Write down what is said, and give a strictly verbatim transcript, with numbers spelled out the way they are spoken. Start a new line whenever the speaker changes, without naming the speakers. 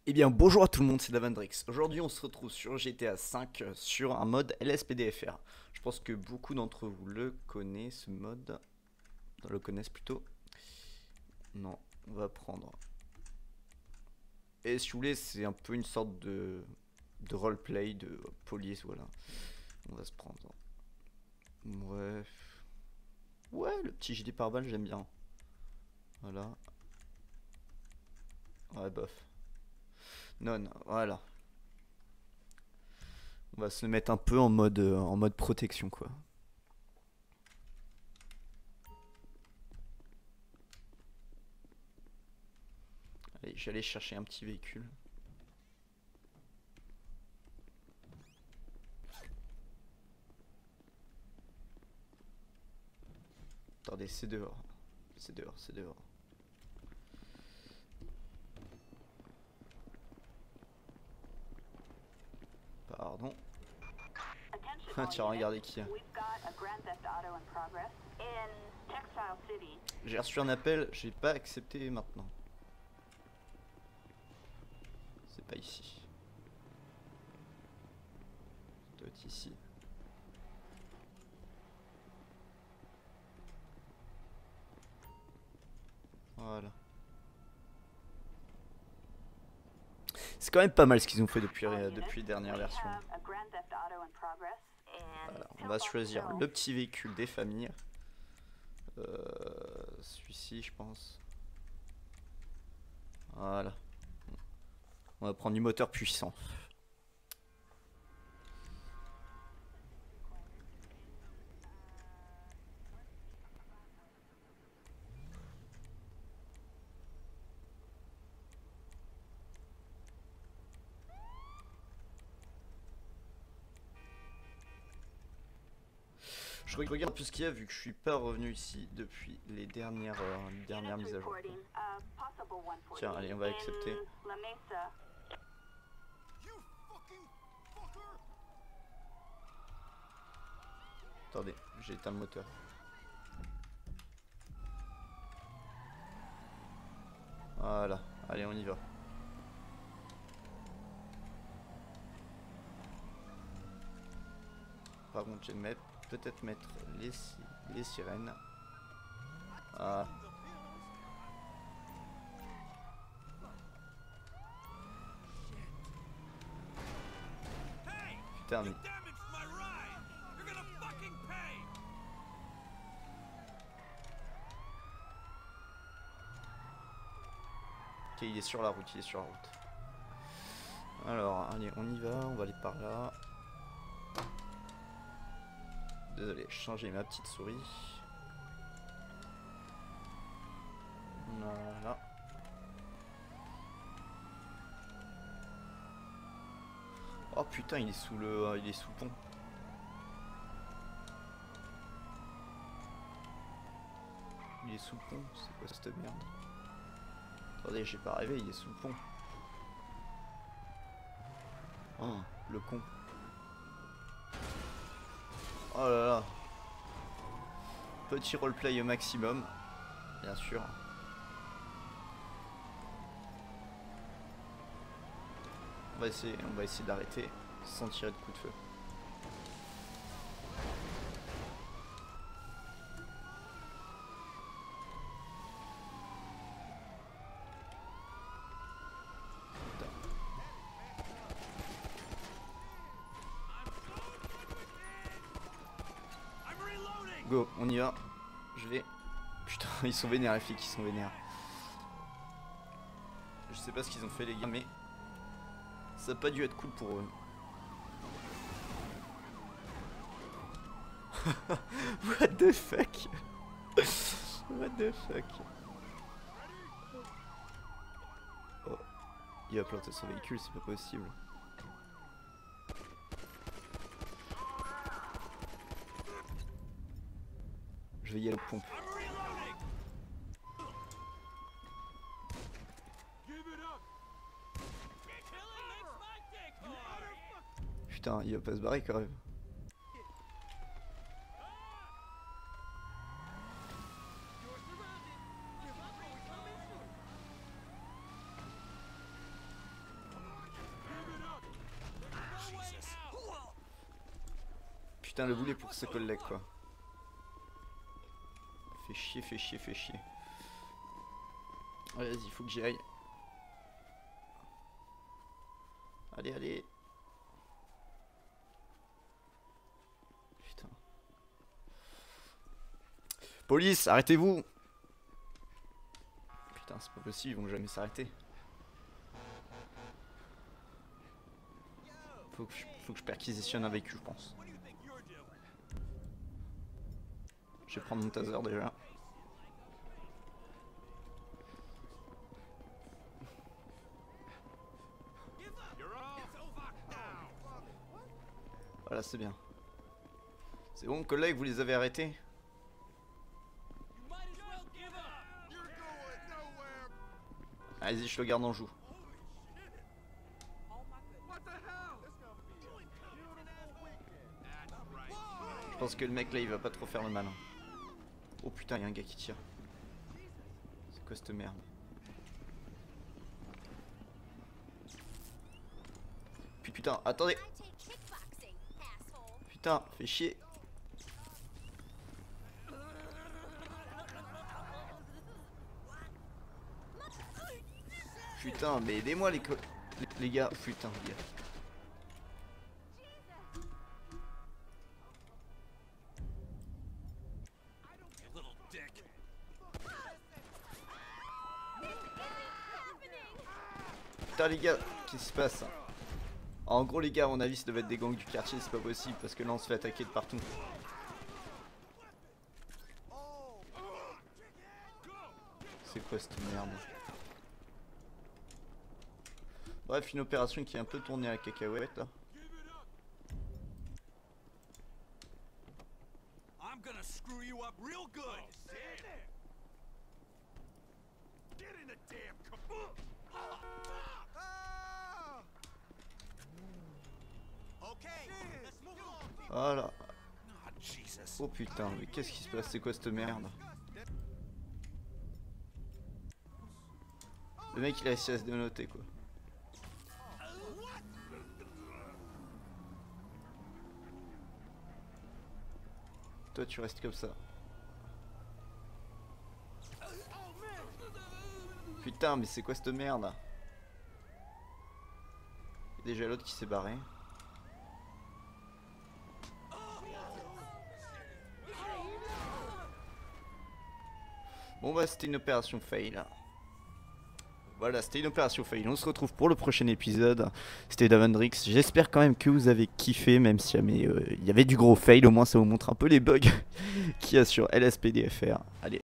Eh bien bonjour à tout le monde, c'est Davandrix. Aujourd'hui on se retrouve sur G T A cinq euh, sur un mode L S P D F R. Je pense que beaucoup d'entre vous le connaissent, ce mode. Le connaissent plutôt. Non, on va prendre. Et si vous voulez, c'est un peu une sorte de, de roleplay, de police, voilà. On va se prendre. Bref. Ouais, le petit gilet pare-balles, j'aime bien. Voilà. Ouais, bof. Non, non, voilà. On va se mettre un peu en mode, euh, en mode protection, quoi. Allez, j'allais chercher un petit véhicule. Attendez, c'est dehors. C'est dehors, c'est dehors. Pardon. Tiens, regardez qui. J'ai reçu un appel, j'ai pas accepté maintenant. C'est pas ici. Ça doit être ici. Voilà. C'est quand même pas mal ce qu'ils ont fait depuis, euh, depuis les dernières versions. Voilà, on va choisir le petit véhicule des familles. Euh, Celui-ci, je pense. Voilà. On va prendre du moteur puissant. Je regarde un peu ce qu'il y a vu que je suis pas revenu ici depuis les dernières, euh, dernières mises à jour. Tiens, allez, on va accepter. Attendez, j'ai éteint le moteur. Voilà, allez, on y va. Par contre, je vais mettre, peut-être mettre les, les sirènes. Ah. Putain, mais... Ok, il est sur la route, il est sur la route. Alors, allez, on y va, on va aller par là. Désolé, changer ma petite souris. Voilà. Oh putain, il est sous le, euh, il est sous le pont. Il est sous le pont, c'est quoi cette merde? Attendez, j'ai pas rêvé, il est sous le pont. Oh, le con. Oh là là. Petit roleplay au maximum, bien sûr. On va essayer, on va essayer d'arrêter sans tirer de coup de feu. Go, on y va. Je vais. Putain, ils sont vénères, les flics, ils sont vénères. Je sais pas ce qu'ils ont fait, les gars, mais ça a pas dû être cool pour eux. What the fuck? What the fuck? Oh, il a planté son véhicule, c'est pas possible. Je vais y aller aux pompes. Putain, il va pas se barrer quand même. Putain, le boulet pour ses collègues quoi. Fait chier, fait chier, fait chier. Allez, vas-y, faut que j'y aille. Allez, allez. Putain. Police, arrêtez-vous. Putain, c'est pas possible, ils vont jamais s'arrêter. Faut que je, faut que je perquisitionne avec eux, je pense. Je vais prendre mon taser déjà. Voilà, c'est bien. C'est bon, collègues, vous les avez arrêtés? Allez-y, je le garde en joue. Je pense que le mec là, il va pas trop faire le malin. Oh putain, il y a un gars qui tire. C'est quoi cette merde? Puis putain, attendez. Putain, fais chier. Putain, mais aidez-moi les, les, les gars. Putain, les gars. Putain les gars, qu'est-ce qui se passe? En gros les gars, à mon avis ça devait être des gangs du quartier, c'est pas possible parce que là on se fait attaquer de partout. C'est quoi cette merde? Bref, une opération qui est un peu tournée à la cacahuète là. Voilà. Oh putain, mais qu'est-ce qui se passe? C'est quoi cette merde? Le mec il a réussi à se dénoter quoi. Toi tu restes comme ça. Putain, mais c'est quoi cette merde? Il y a déjà l'autre qui s'est barré. Bon bah c'était une opération fail. Voilà, c'était une opération fail. On se retrouve pour le prochain épisode. C'était Davendrix. J'espère quand même que vous avez kiffé, même si jamais euh, il y avait du gros fail. Au moins ça vous montre un peu les bugs qu'il y a sur L S P D F R. Allez,